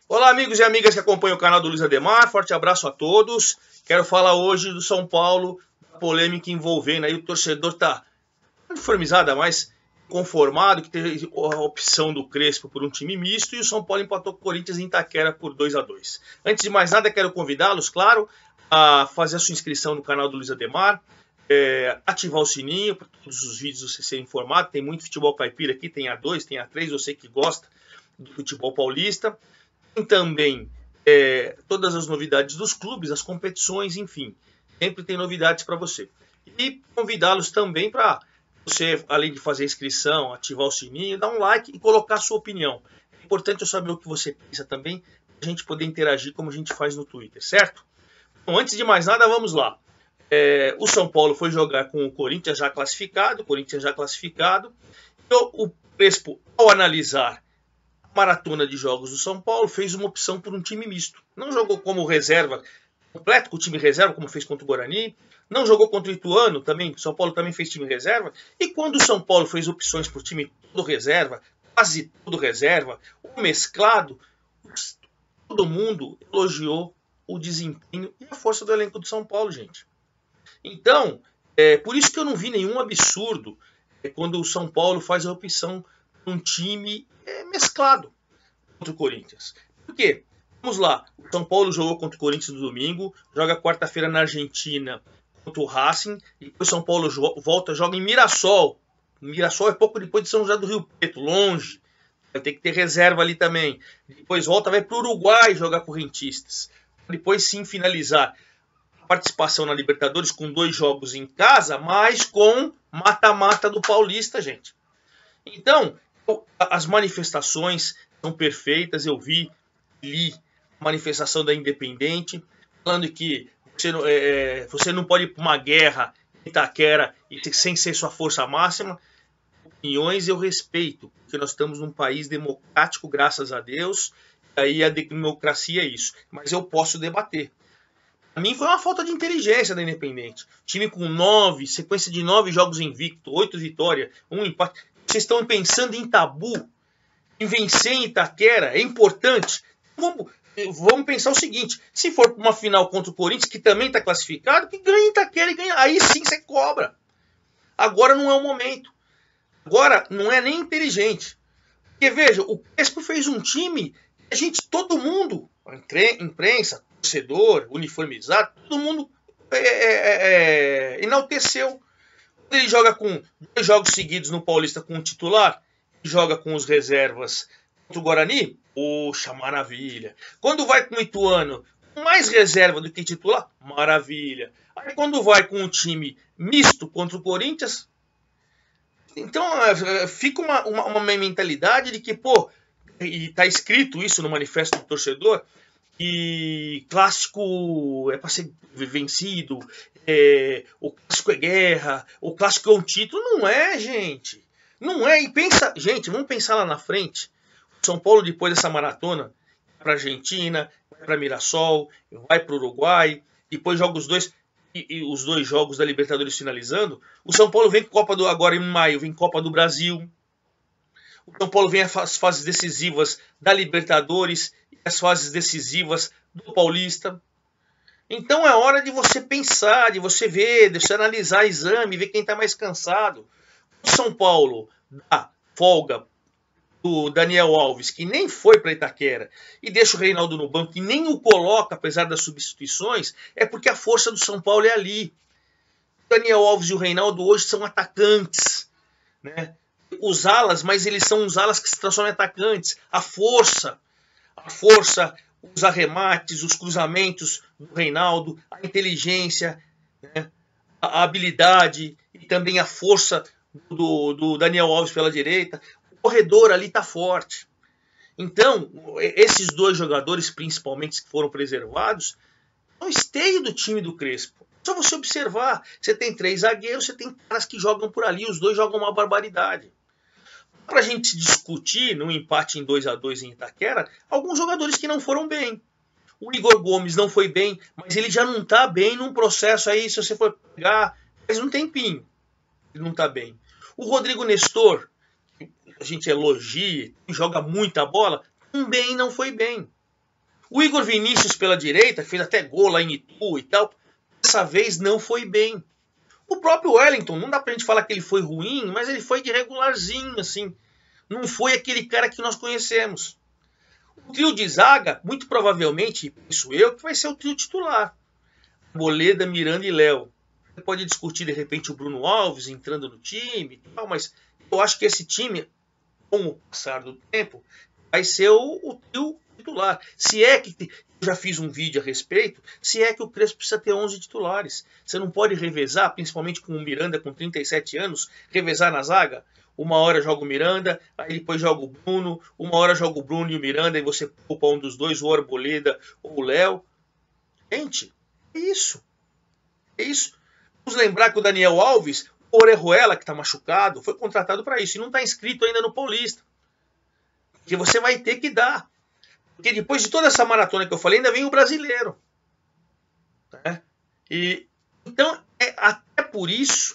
Olá, amigos e amigas que acompanham o canal do Luiz Ademar, forte abraço a todos. Quero falar hoje do São Paulo, da polêmica envolvendo aí o torcedor tá uniformizado, mas conformado, que teve a opção do Crespo por um time misto e o São Paulo empatou com o Corinthians em Itaquera por 2-2. Antes de mais nada, quero convidá-los, claro, a fazer a sua inscrição no canal do Luiz Ademar, ativar o sininho para todos os vídeos você ser informado. Tem muito futebol caipira aqui, tem A2, tem A3, você que gosta do futebol paulista. Tem também todas as novidades dos clubes, as competições, enfim. Sempre tem novidades para você. E convidá-los também para você, além de fazer a inscrição, ativar o sininho, dar um like e colocar a sua opinião. É importante eu saber o que você pensa também, para a gente poder interagir como a gente faz no Twitter, certo? Bom, antes de mais nada, vamos lá. O São Paulo foi jogar com o Corinthians já classificado, Então, o Crespo, ao analisar maratona de jogos do São Paulo, fez uma opção por um time misto. Não jogou como reserva completo, com o time reserva, como fez contra o Guarani. Não jogou contra o Ituano, também. O São Paulo também fez time reserva. E quando o São Paulo fez opções por time todo reserva, quase todo reserva, ou mesclado, todo mundo elogiou o desempenho e a força do elenco do São Paulo, gente. Então, por isso que eu não vi nenhum absurdo quando o São Paulo faz a opção por um time mesclado contra o Corinthians. Por quê? Vamos lá. O São Paulo jogou contra o Corinthians no domingo, joga quarta-feira na Argentina contra o Racing, e depois o São Paulo volta, joga em Mirassol. Mirassol é pouco depois de São José do Rio Preto, longe. Vai ter que ter reserva ali também. Depois volta, vai para o Uruguai jogar com o Rentistas. Depois sim finalizar a participação na Libertadores com 2 jogos em casa, mas com mata-mata do Paulista, gente. Então, as manifestações são perfeitas. Eu li a manifestação da Independente, falando que você não pode ir para uma guerra em Itaquera sem ser sua força máxima. Opiniões eu respeito, porque nós estamos num país democrático, graças a Deus, e aí a democracia é isso. Mas eu posso debater. Para mim foi uma falta de inteligência da Independente. Time com sequência de 9 jogos invicto, 8 vitórias, 1 empate. Vocês estão pensando em tabu, em vencer em Itaquera, é importante. Vamos pensar o seguinte, se for para uma final contra o Corinthians, que também está classificado, que ganha em Itaquera e ganha. Aí sim você cobra. Agora não é o momento. Agora não é nem inteligente. Porque veja, o Crespo fez um time, todo mundo, imprensa, torcedor, uniformizado, todo mundo enalteceu. Ele joga com 2 jogos seguidos no Paulista com o titular, joga com os reservas contra o Guarani, poxa, maravilha. Quando vai com o Ituano, mais reserva do que titular, maravilha. Aí quando vai com um time misto contra o Corinthians, então fica uma mentalidade de que, e está escrito isso no manifesto do torcedor, que clássico é para ser vencido, o clássico é guerra, o clássico é um título. Não é, gente. Não é. E pensa, gente, vamos pensar lá na frente. O São Paulo, depois dessa maratona, vai para a Argentina, vai para Mirassol, vai para o Uruguai, depois joga os 2 jogos da Libertadores finalizando. O São Paulo vem com agora em maio, vem Copa do Brasil. O São Paulo vem às fases decisivas da Libertadores e as fases decisivas do Paulista. Então é hora de você pensar, de você ver, de você analisar exame, ver quem está mais cansado. O São Paulo dá folga do Daniel Alves, que nem foi para Itaquera, e deixa o Reinaldo no banco, e nem o coloca, apesar das substituições, é porque a força do São Paulo é ali. O Daniel Alves e o Reinaldo hoje são atacantes, né? Os alas, mas eles são os alas que se transformam em atacantes. A força, os arremates, os cruzamentos do Reinaldo, a inteligência, né? A habilidade e também a força do Daniel Alves pela direita. O corredor ali está forte. Então, esses 2 jogadores, principalmente, que foram preservados, são o esteio do time do Crespo. Só você observar, você tem 3 zagueiros, você tem caras que jogam por ali, os 2 jogam uma barbaridade. Para a gente discutir, num empate em 2-2 em Itaquera, alguns jogadores que não foram bem. O Igor Gomes não foi bem, mas ele já não está bem num processo aí, se você for pegar, faz um tempinho, ele não está bem. O Rodrigo Nestor, que a gente elogia, joga muita bola, também não foi bem. O Igor Vinícius pela direita, fez até gol lá em Itu e tal, dessa vez não foi bem. O próprio Wellington, não dá pra gente falar que ele foi ruim, mas ele foi de regularzinho, assim. Não foi aquele cara que nós conhecemos. O trio de zaga, muito provavelmente, penso eu, que vai ser o trio titular. Arboleda, Miranda e Léo. Você pode discutir, de repente, o Bruno Alves entrando no time e tal, mas eu acho que esse time, com o passar do tempo, vai ser o trio titular. Se é que, eu já fiz um vídeo a respeito, se é que o Crespo precisa ter 11 titulares. Você não pode revezar, principalmente com o Miranda com 37 anos, revezar na zaga. Uma hora joga o Miranda, aí depois joga o Bruno, uma hora joga o Bruno e o Miranda, e você poupa um dos dois, o Arboleda ou o Léo. Gente, é isso. É isso. Vamos lembrar que o Daniel Alves, o Orejuela, que está machucado, foi contratado para isso e não está inscrito ainda no Paulista. Porque você vai ter que dar. Porque depois de toda essa maratona que eu falei, ainda vem o brasileiro. Né? E, então, até por isso,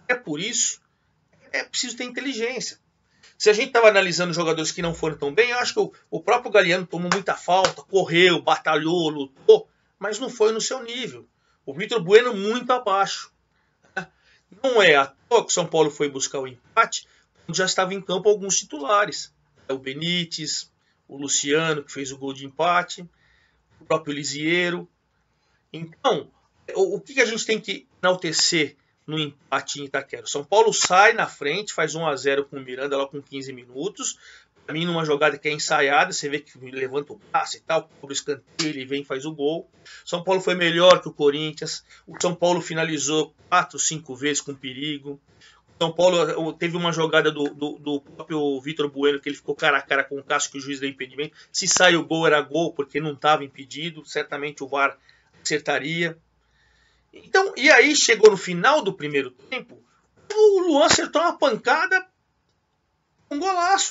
é preciso ter inteligência. Se a gente estava analisando jogadores que não foram tão bem, eu acho que o próprio Galeano tomou muita falta, correu, batalhou, lutou, mas não foi no seu nível. O Vitor Bueno muito abaixo. Não é à toa que o São Paulo foi buscar o empate, quando já estava em campo alguns titulares. O Benítez, o Luciano, que fez o gol de empate, o próprio Lisiero. Então, o que a gente tem que enaltecer no empate em Itaquera? O São Paulo sai na frente, faz 1-0 com o Miranda lá com 15 minutos. Para mim, numa jogada que é ensaiada, você vê que levanta o braço e tal, cobre o escanteio, ele vem e faz o gol. O São Paulo foi melhor que o Corinthians. O São Paulo finalizou 4, 5 vezes com perigo. O São Paulo teve uma jogada do próprio Vitor Bueno, que ele ficou cara a cara com o Cássio, que o juiz deu impedimento. Se sai o gol, era gol, porque não estava impedido. Certamente o VAR acertaria. Então, e aí chegou no final do primeiro tempo, o Luan acertou uma pancada, um golaço.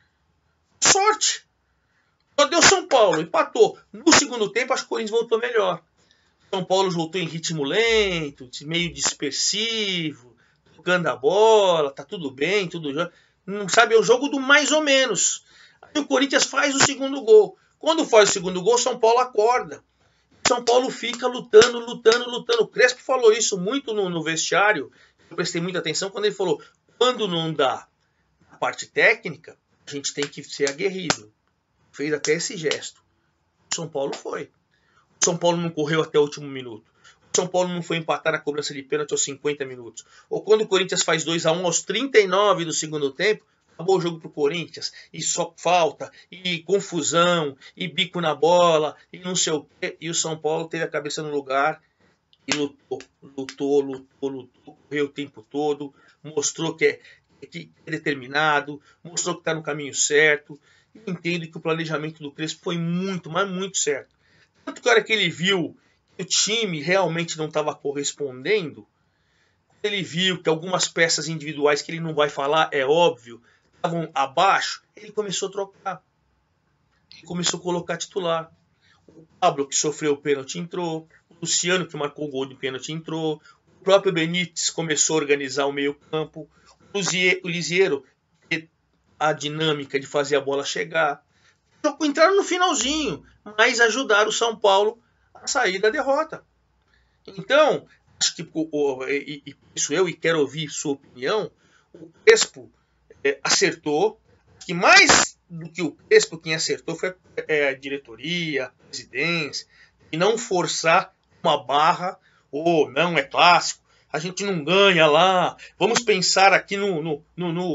Sorte. Só deu São Paulo, empatou. No segundo tempo, acho que o Corinthians voltou melhor. São Paulo voltou em ritmo lento, meio dispersivo, tocando a bola, tá tudo bem, tudo já. Não sabe, é o jogo do mais ou menos. Aí o Corinthians faz o segundo gol. Quando faz o segundo gol, São Paulo acorda. São Paulo fica lutando. O Crespo falou isso muito no vestiário. Eu prestei muita atenção quando ele falou: quando não dá a parte técnica, a gente tem que ser aguerrido. Fez até esse gesto. O São Paulo foi. O São Paulo não correu até o último minuto. O São Paulo não foi empatar na cobrança de pênalti aos 50 minutos. Ou quando o Corinthians faz 2-1 aos 39 do segundo tempo, acabou o jogo pro Corinthians, e só falta, e confusão, e bico na bola, e não sei o quê. E o São Paulo teve a cabeça no lugar e lutou, correu o tempo todo, mostrou que é determinado, mostrou que está no caminho certo. E entendo que o planejamento do Crespo foi muito, mas muito certo. Tanto que a hora que ele viu que o time realmente não estava correspondendo, ele viu que algumas peças individuais que ele não vai falar, é óbvio, estavam abaixo, ele começou a trocar. Ele começou a colocar titular. O Pablo, que sofreu o pênalti, entrou. O Luciano, que marcou o gol de pênalti, entrou. O próprio Benítez começou a organizar o meio-campo. O Lisiero, a dinâmica de fazer a bola chegar. Entraram no finalzinho, mas ajudaram o São Paulo a sair da derrota. Então, acho que isso eu, e quero ouvir sua opinião, o Crespo acertou, que mais do que o Crespo, quem acertou foi a diretoria, a presidência, e não forçar uma barra, ou não é clássico, a gente não ganha lá, vamos pensar aqui no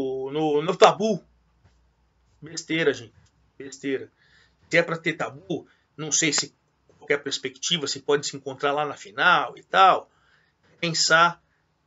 tabu. Besteira, gente, besteira. Se é para ter tabu, não sei se qualquer perspectiva, se pode se encontrar lá na final e tal. Pensar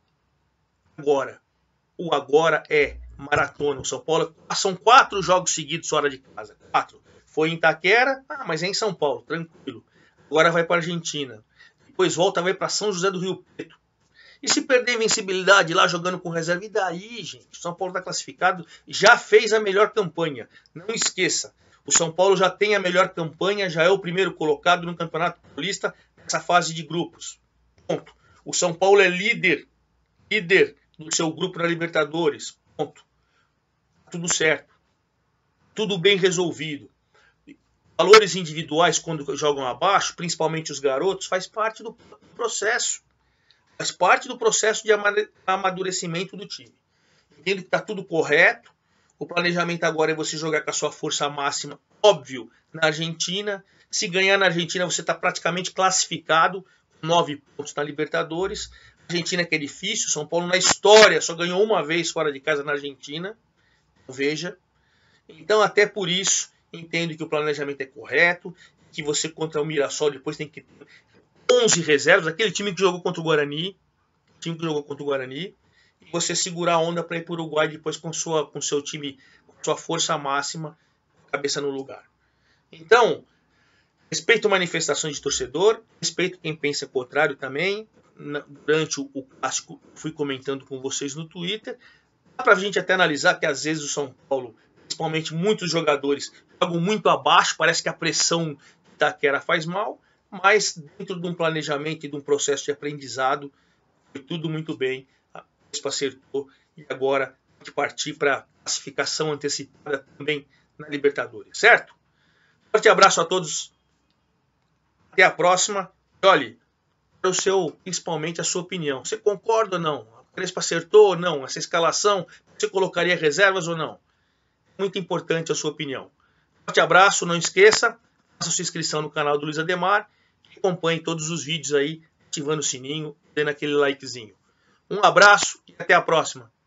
agora. O agora é maratona. O São Paulo são 4 jogos seguidos fora de casa. 4. Foi em Itaquera, mas é em São Paulo, tranquilo. Agora vai para a Argentina. Depois volta, vai para São José do Rio Preto. E se perder invencibilidade lá jogando com reserva, e daí, gente? O São Paulo está classificado, já fez a melhor campanha. Não esqueça, o São Paulo já tem a melhor campanha, já é o primeiro colocado no Campeonato Paulista nessa fase de grupos. Ponto. O São Paulo é líder do seu grupo na Libertadores. Ponto. Tudo certo. Tudo bem resolvido. valores individuais quando jogam abaixo, principalmente os garotos, faz parte do processo. Faz parte do processo de amadurecimento do time. Entendo que está tudo correto. O planejamento agora é você jogar com a sua força máxima, óbvio, na Argentina. Se ganhar na Argentina, você está praticamente classificado, 9 pontos na Libertadores. A Argentina que é difícil, São Paulo na história só ganhou uma vez fora de casa na Argentina. Veja. Então, até por isso, entendo que o planejamento é correto, que você contra o Mirassol depois tem que ter 11 reservas, aquele time que jogou contra o Guarani, e você segurar a onda para ir para o Uruguai depois com seu time, com sua força máxima, cabeça no lugar. Então, respeito manifestações de torcedor, respeito quem pensa o contrário também. Durante o clássico, fui comentando com vocês no Twitter. Dá para a gente até analisar que às vezes o São Paulo, principalmente muitos jogadores, jogam muito abaixo, parece que a pressão da Taquera faz mal, mas dentro de um planejamento e de um processo de aprendizado, foi tudo muito bem. A Vespa acertou e agora tem que partir para a classificação antecipada também na Libertadores, certo? Forte abraço a todos. Até a próxima. E olhe, principalmente a sua opinião. Você concorda ou não? A Crespa acertou ou não? Essa escalação, você colocaria reservas ou não? Muito importante a sua opinião. Forte abraço, não esqueça, faça sua inscrição no canal do Luiz Ademar e acompanhe todos os vídeos aí, ativando o sininho, dando aquele likezinho. Um abraço e até a próxima.